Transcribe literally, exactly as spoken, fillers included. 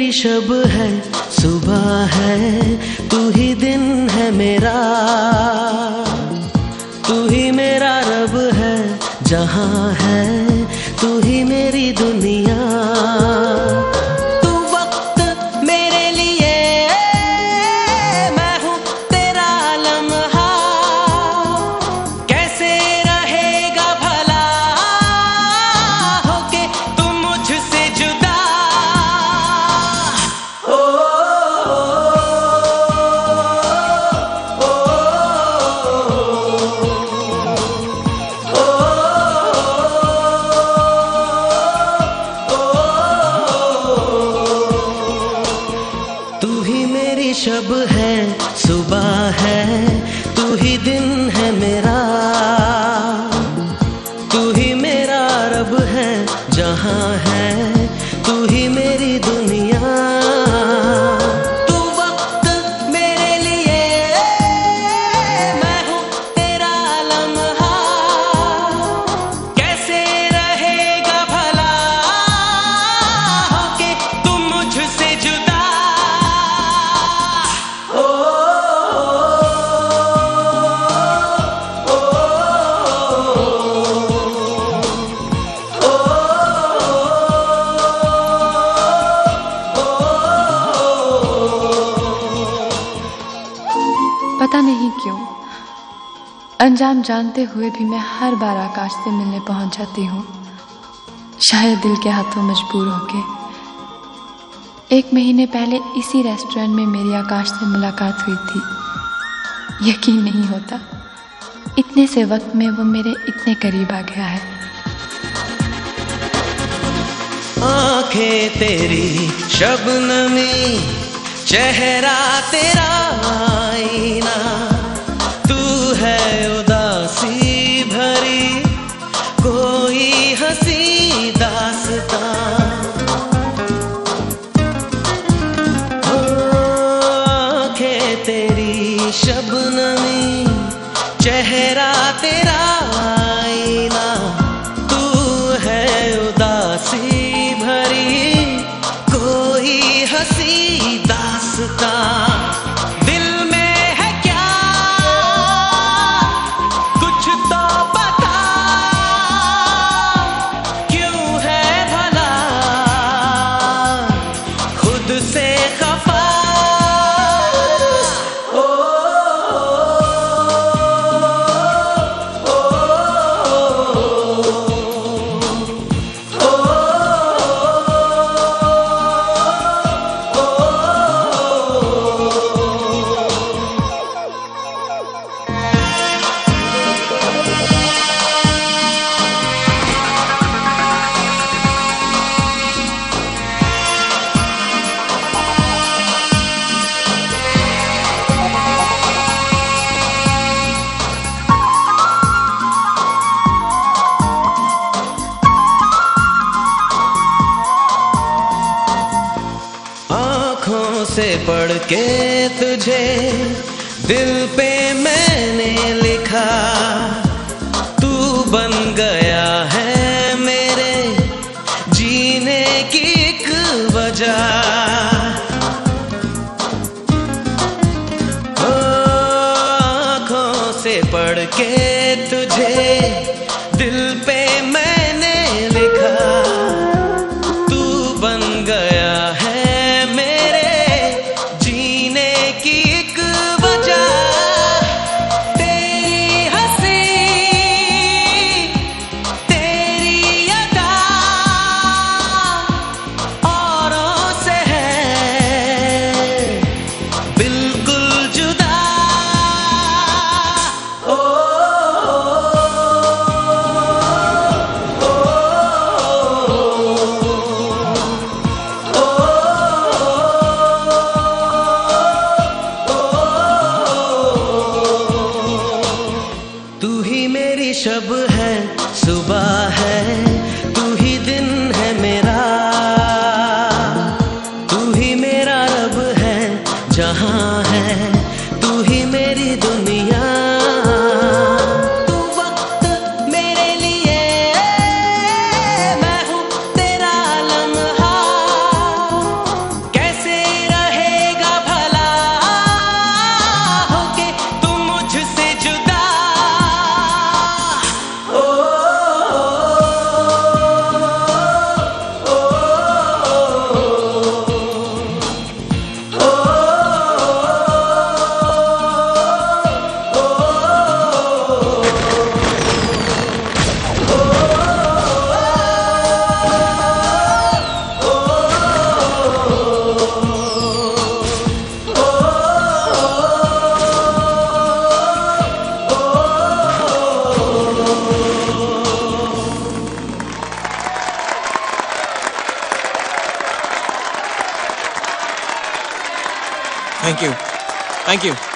मेरी शब है, सुबह है, तू ही दिन है मेरा, तू ही मेरा रब है, जहां है तू ही मेरी दुनिया। तू वक्त मेरे लिए, मैं हूँ तेरा लम्हा, कैसे रहेगा भला होके तू मुझसे जुदा। ओ, ओ, ओ, तू ही मेरी शब है, सुबह है, तू ही दिन है मेरा, तू ही मेरा रब है, जहां है तू ही मेरी दुनिया। तू वक्त मेरे लिए, मैं हूँ तेरा लम्हा, कैसे रहेगा भला होके तुम मुझसे जुदा। पता नहीं क्यों, अनजान जानते हुए भी मैं हर बार आकाश से मिलने पहुंच जाती हूँ, शायद दिल के हाथों मजबूर होके। एक महीने पहले इसी रेस्टोरेंट में मेरी आकाश से मुलाकात हुई थी। यकीन नहीं होता, इतने से वक्त में वो मेरे इतने करीब आ गया है। आंखें तेरी शबनमी, चेहरा तेरा आईना, तू है उदासी भरी कोई हंसी दास्तां। आंखें तेरी शबनमी, चेहरा तेरा आईना, तू है उदासी भरी कोई हंसी दास्तां। दिल में है क्या कुछ तो बता, क्यों है भला खुद से खफा। ओ, आँखों से पढ़ के तुझे दिल पे मैंने लिखा, तू बन गया है मेरे जीने की एक वजह। ओ, आँखों से पढ़ के तुझे दिल पे मैंने लिखा, तू बन गया है बिल्कुल जुदा। Oh, thank you thank you